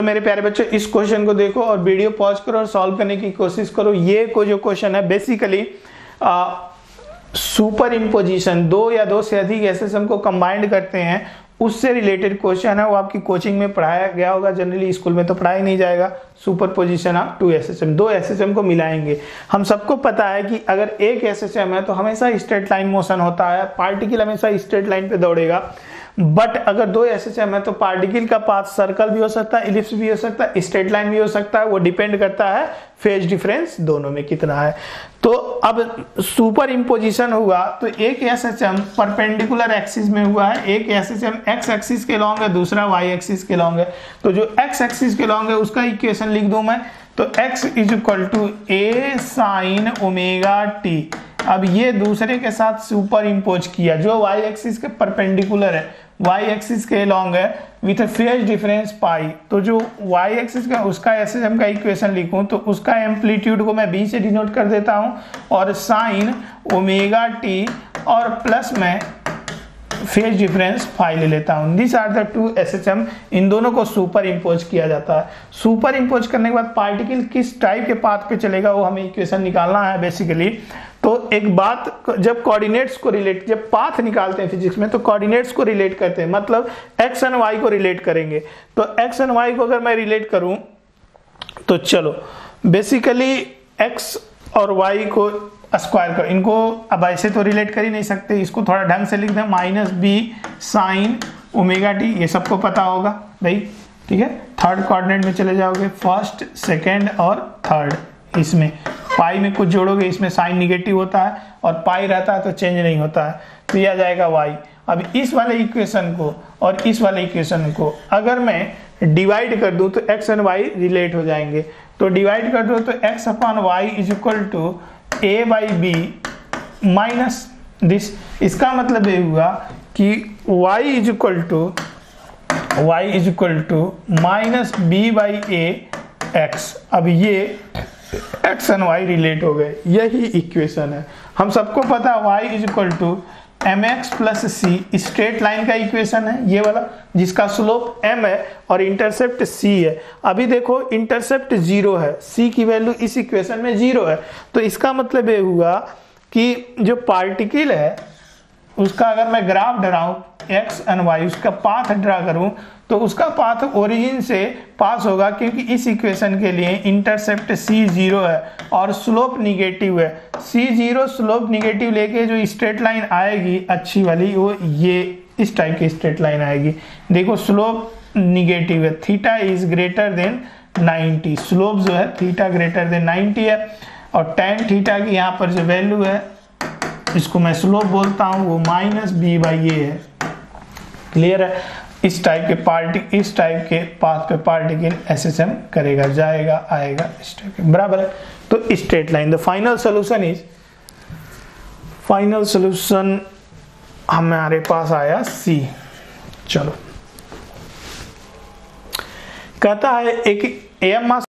मेरे प्यारे बच्चों इस क्वेश्चन को देखो और वीडियो पॉज करो और सॉल्व करने की कोशिश करो। ये को जो क्वेश्चन है बेसिकली सुपर इम्पोजिशन, दो या दो से अधिक एसएसएम को कंबाइंड करते हैं उससे रिलेटेड क्वेश्चन है। वो आपकी कोचिंग में पढ़ाया गया होगा, जनरली स्कूल में तो पढ़ाया नहीं जाएगा। Superposition of two SSM, दो एसएसएम को मिलाएंगे। हम सबको पता है कि अगर एक एसएसएम है तो हमेशा स्ट्रेट लाइन मोशन होता है, पार्टिकल हमेशा स्ट्रेट लाइन पे दौड़ेगा। बट अगर दो एसएसएम है तो पार्टिकल का पाथ सर्कल भी हो सकता है, इलिप्स भी हो सकता है, स्ट्रेट लाइन भी हो सकता है। वो डिपेंड करता है फेज डिफरेंस दोनों में कितना है। तो अब सुपर इम्पोजिशन हुआ तो एक एसएसएम परपेंडिकुलर एक्सिस में हुआ है, एक एसएसएम एक्स एक्सिस के लॉन्ग है, दूसरा वाई एक्सिस के लॉन्ग है। तो जो एक्स एक्सिस के लॉन्ग है उसका इक्वेशन लिख दूं मैं, तो x is equal to a sine omega t. अब ये दूसरे के साथ सुपर इम्पोज किया, जो y एक्सिस के परपेंडिकुलर है, y एक्सिस के लॉन्ग है विथ फेज डिफरेंस पाई। तो जो y एक्सिस का उसका एसएसएम का इक्वेशन लिखूं तो उसका एम्पलीट्यूड को मैं b से डिनोट कर देता हूं और साइन ओमेगा टी और प्लस में फेज डिफरेंस फाई ले लेता हूं। This are the two SSM, इन दोनों को सुपर इम्पोज किया जाता है। सुपर इम्पोज करने के बाद पार्टिकल किस टाइप के पाथ पे चलेगा वो हमें इक्वेशन निकालना है बेसिकली। तो एक बात, जब कोऑर्डिनेट्स को रिलेट, जब पाथ निकालते हैं फिजिक्स में तो कोऑर्डिनेट्स को रिलेट करते हैं, मतलब एक्स एंड वाई को रिलेट करेंगे। तो एक्स एंड वाई को अगर मैं रिलेट करूं तो चलो बेसिकली एक्स और वाई को स्क्वायर कर, इनको अब ऐसे तो रिलेट कर ही नहीं सकते, इसको थोड़ा ढंग से लिख दें, minus b sine omega t, ये सबको पता होगा भाई, ठीक है। थर्ड कोऑर्डिनेट में चले जाओगे, फर्स्ट सेकेंड और थर्ड, इसमें पाई में कुछ जोड़ोगे, इसमें साइन निगेटिव होता है और पाई रहता है तो चेंज नहीं होता है, तो यह आ जाएगा वाई। अब इस वाले इक्वेशन को और इस वाले इक्वेशन को अगर मैं डिवाइड कर दूं तो एक्स एंड वाई रिलेट हो जाएंगे। तो डिवाइड कर दो तो x upon y is equal to a by b minus this. इसका मतलब ये हुआ कि y is equal to minus b by a x. अब ये x एंड y रिलेट हो गए, यही इक्वेशन है। हम सबको पता है y is equal to m x plus c, straight line का इक्वेशन है ये वाला, जिसका स्लोप m है और इंटरसेप्ट c है। अभी देखो इंटरसेप्ट 0 है, c की वैल्यू इस इक्वेशन में 0 है। तो इसका मतलब ये हुआ कि जो पार्टिकल है उसका अगर मैं ग्राफ ड्राऊं x एंड y, उसका पाथ ड्रा करूं तो उसका पाथ ओरिजिन से पास होगा, क्योंकि इस इक्वेशन के लिए इंटरसेप्ट c 0 है और स्लोप निगेटिव है। c 0 स्लोप निगेटिव लेके जो स्ट्रेट लाइन आएगी अच्छी वाली, वो ये इस टाइप की स्ट्रेट लाइन आएगी। देखो स्लोप निगेटिव है, theta is greater than 90, slope जो है थीटा ग्रेटर देन 90 है और tan थीटा की यहाँ पर जो वैल्यू है इसको मैं स्लोप बोलता हूँ, वो माइनस बी बाई ए है। क्लियर है। इस टाइप के पाथ पे पार्टिकल एसएसएम करेगा, जाएगा आएगा इस टाइप के, बराबर है। तो straight line, the final solution हमारे पास आया सी। चलो कहता है एक एम